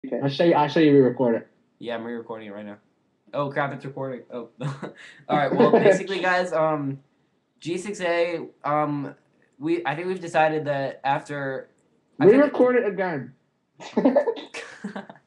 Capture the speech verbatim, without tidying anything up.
Okay. I'll show you. I'll show you. Re-record it. Yeah, I'm re-recording it right now. Oh crap! It's recording. Oh. All right. Well, basically, guys, um, G six A, um, we I think we've decided that after. I think Re-record it again.